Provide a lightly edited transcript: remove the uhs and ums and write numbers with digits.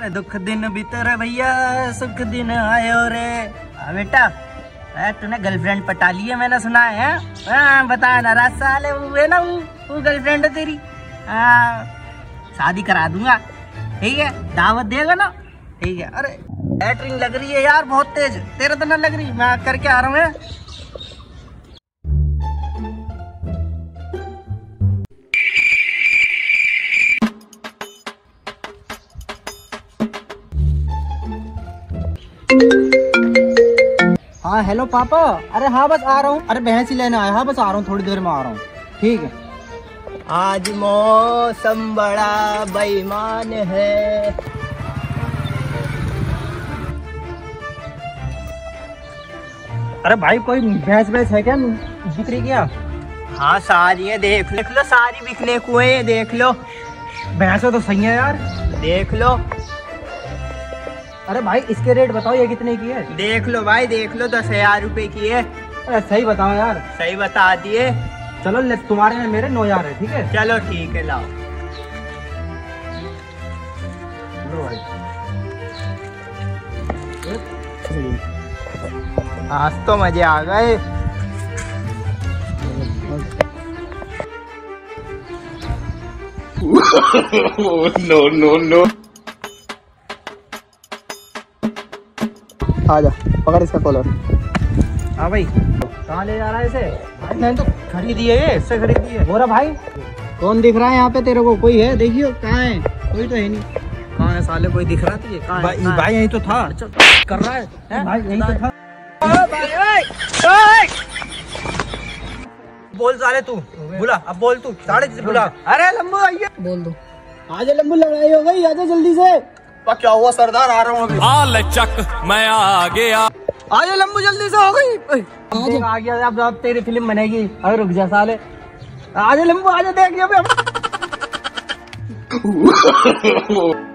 दुख दिन बीतर भैया सुख दिन आयो रे। बेटा तूने गर्लफ्रेंड पटा ली है मैंने सुना है। बता नाराज साले वो है ना वो गर्लफ्रेंड है तेरी। शादी करा दूंगा ठीक है, दावत देगा ना ठीक है। अरे बैटरिंग लग रही है यार बहुत तेज, तेरे तो ना लग रही, मैं करके आ रहा हूँ। हाँ हेलो पापा। अरे हाँ बस आ रहा हूँ, अरे भैंस ही लेने आया। हाँ बस आ रहा हूँ, थोड़ी देर में आ रहा हूँ ठीक है। आज मौसम बड़ा बेईमान है। अरे भाई कोई भैंस भैंस है क्या बिक्री क्या? हाँ सारी है, देख लो सारी बिकने को है, देख लो। भैंसों तो सही है यार, देख लो। अरे भाई इसके रेट बताओ, ये कितने की है? देख लो भाई देख लो, 10,000 रुपए की है। अरे सही बताओ यार। सही बता दिए। चलो तुम्हारे में मेरे 9,000 है ठीक है। चलो ठीक है लाओ। लो भाई आज तो मजे आ गए। No no no. आजा पकड़ इसका कॉलर। हाँ भाई कहाँ ले जा रहा है इसे? भाई मैंने तो खरीदी है, इससे खरीदी है। बोरा भाई कौन दिख रहा है यहाँ पे तेरे को? कोई है देखियो, कहाँ है? कोई तो है नहीं। कहाँ है साले, कोई दिख रहा तुझे? कहाँ है? भाई यही तो था। अच्छा कर रहा है भाई, यही तो था। बोल साले तू, बुला अब बोल तू, साढ़े बुला। अरे लंबू आइए, बोल दो। आजा लंबू, लड़ाई हो गई, आजा जल्दी से। क्या हुआ सरदार, आ रहा हूँ अभी। हाल चक मैं आ गया। आजा लंबू जल्दी से, हो गई आ गया। अब तेरी फिल्म बनेगी। अरे रुक जा साले, आजा लंबू आजा, देख लिया।